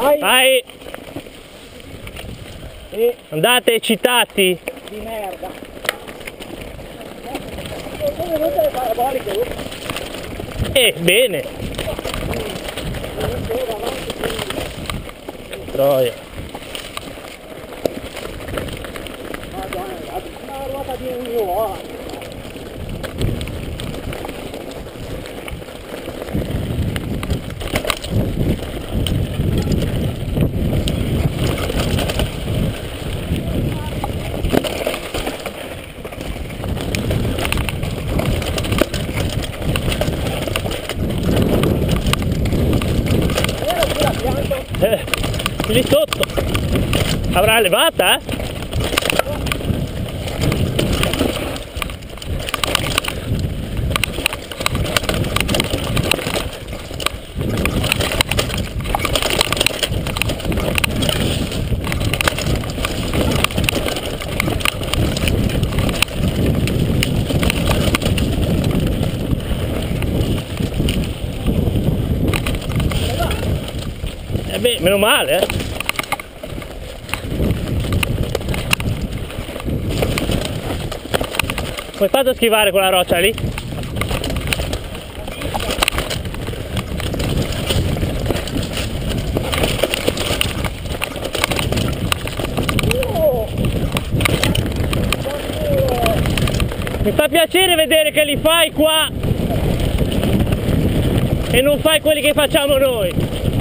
Vai! Andate eccitati! Di merda! Sono venute le paraboliche! Bene! Troia! Una ruota di un uovo! Lì sotto avrà levata? Beh, meno male, Come hai fatto a schivare quella roccia lì? Mi fa piacere vedere che li fai qua e non fai quelli che facciamo noi.